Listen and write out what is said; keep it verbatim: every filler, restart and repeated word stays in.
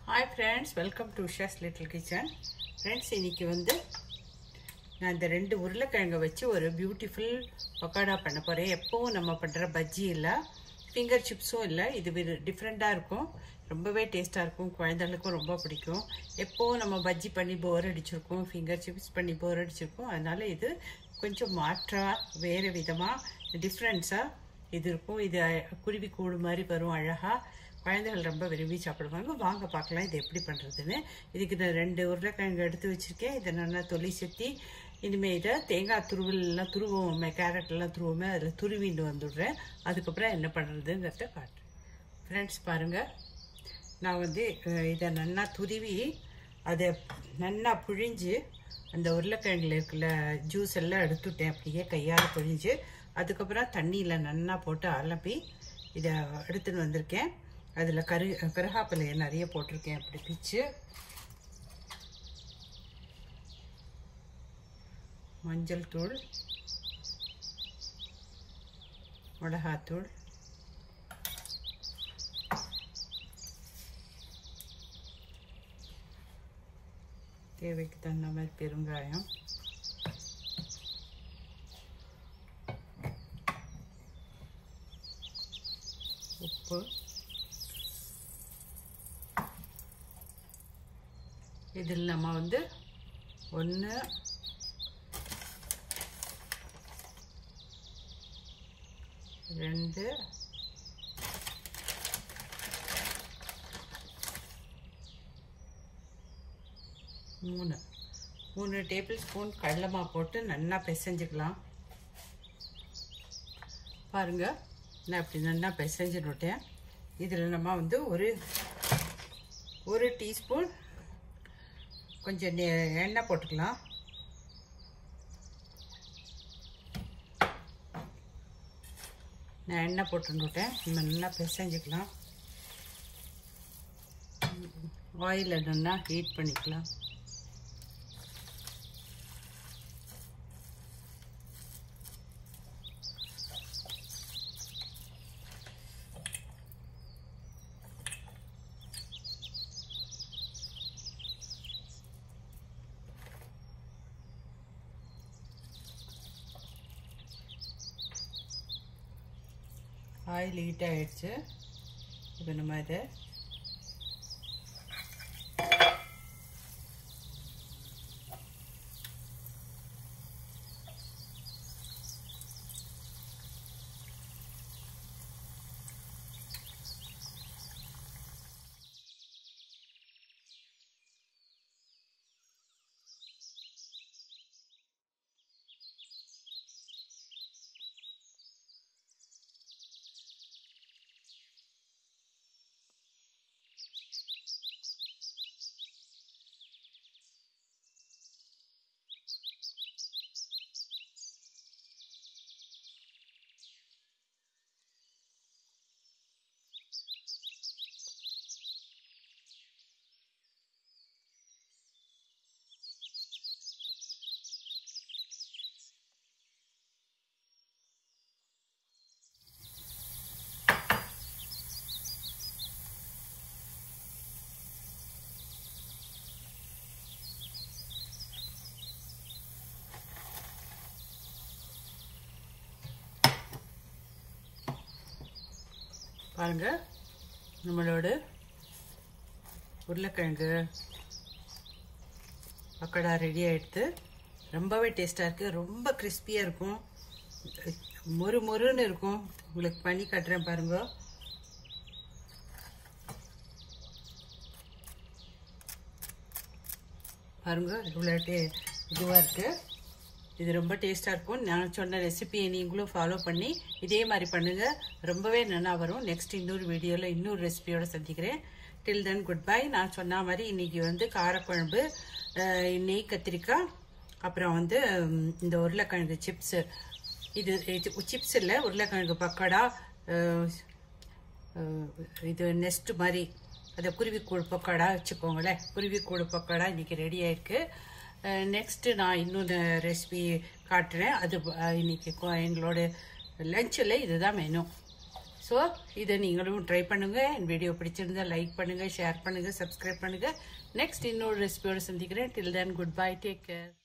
Hi friends, welcome to Usha's Little Kitchen. Friends, இன்னைக்கு வந்து நான் இந்த ரெண்டு உருளைக்கிழங்கை வச்சு ஒரு பியூட்டிஃபுல் பக்கோடா பண்ண போறேன். எப்பவும் நம்ம பண்ற பஜ்ஜி இல்ல, ஃபிங்கர் சிப்ஸும் இல்ல. இது டிஃபரெண்டா இருக்கும். ரொம்பவே டேஸ்டா இருக்கும். குழந்தைகளுக்கும் ரொம்ப பிடிக்கும். எப்பவும் நம்ம பஜ்ஜி பண்ணி போர் அடிச்சிருக்கோம், ஃபிங்கர் சிப்ஸ் பண்ணி போர் அடிச்சிருக்கோம். அதனால இது கொஞ்சம் மாற்றா வேற விதமா டிஃபரன்ஸா இது இருக்கும். இது குருவி கூடு மாதிரி வரும் அழகா. குழந்தைகள் ரொம்ப விரும்பி சாப்பிடுவாங்க. வாங்க பார்க்கலாம் இது எப்படி பண்ணுறதுன்னு. இதுக்கு நான் ரெண்டு உருளைக்கிழங்கு எடுத்து வச்சுருக்கேன். இதை நல்லா தொலி சுற்றி இனிமேல் இதை தேங்காய் துருவெல்லாம் துருவோமே, கேரட்லாம் துருவோமே, அதில் துருவிட்டு வந்துடுறேன். அதுக்கப்புறம் என்ன பண்ணுறதுங்கிறத காட்டுறேன். ஃப்ரெண்ட்ஸ் பாருங்கள், நான் வந்து இதை நல்லா துருவி அதை நல்லா புழிஞ்சு அந்த உருளைக்கிழங்குல இருக்கிற ஜூஸ் எல்லாம் எடுத்துட்டேன். அப்படியே கையால் புழிஞ்சு அதுக்கப்புறம் தண்ணியில் நல்லா போட்டு அலப்பி இதை எடுத்துன்னு வந்திருக்கேன். அதில் கரு கருகாப்பிலையை நிறைய போட்டிருக்கேன். அப்படி பிச்சு மஞ்சள் தூள், மிளகாத்தூள், தேவைக்கு தகுந்த மாதிரி பெருங்காயம், உப்பு, இதில் நம்ம வந்து ஒன்று ரெண்டு மூணு மூணு டேபிள் ஸ்பூன் கடலைமாவு போட்டு நல்லா பிசைஞ்சுக்கலாம். பாருங்க, நான் இப்படி நல்லா பிசைஞ்சுட்டேன். இதில் நம்ம வந்து ஒரு ஒரு டீஸ்பூன் கொஞ்சம் எண்ணெய் போட்டுக்கலாம். நான் எண்ணெய் போட்டுட்டேன். நல்லா பிசைஞ்சுக்கலாம். ஆயிலை நல்லா ஹீட் பண்ணிக்கலாம். ஆயில் ஹீட் ஆகிடுச்சு. இப்போ நம்ம இதை பாருங்க, நம்மளோட உருளைக்கிழங்கு பக்கோடா ரெடி ஆகிடுது. ரொம்பவே டேஸ்டாக இருக்குது. ரொம்ப கிறிஸ்பியாக இருக்கும், மொறு மொறுன்னு இருக்கும். உங்களுக்கு பண்ணி காட்டுறேன் பாருங்க. பாருங்க, இவ்வளோ டே இதுவாக இருக்குது. இது ரொம்ப டேஸ்டாக இருக்கும். நான் சொன்ன ரெசிபியை நீங்களும் ஃபாலோ பண்ணி இதே மாதிரி பண்ணுங்கள். ரொம்பவே நல்லா வரும். நெக்ஸ்ட் இன்னொரு வீடியோவில் இன்னொரு ரெசிபியோடு சந்திக்கிறேன். Till then goodbye. நான் சொன்ன மாதிரி இன்றைக்கி வந்து காரக்குழம்பு, நெய் கத்திரிக்காய், அப்புறம் வந்து இந்த உருளைக்கிழங்கு சிப்ஸு. இது சிப்ஸ் இல்லை, உருளைக்கிழங்கு பக்கோடா, இது நெஸ்ட் மாதிரி அதை குருவிக்கூடு பக்கோடா வச்சுக்கோங்களேன். குருவிக்கூடு பக்கோடா இன்றைக்கி ரெடி ஆகிருக்கு. நெக்ஸ்ட்டு நான் இன்னொரு ரெசிபி காட்டுறேன். அது இன்னைக்கு எங்களோட லஞ்சில் இதுதான் மெனு. ஸோ இதை நீங்களும் ட்ரை பண்ணுங்கள். என் வீடியோ பிடிச்சிருந்தா லைக் பண்ணுங்கள், ஷேர் பண்ணுங்கள், சப்ஸ்கிரைப் பண்ணுங்கள். நெக்ஸ்ட் இன்னொரு ரெசிபியோடு சந்திக்கிறேன். Till then goodbye, take care.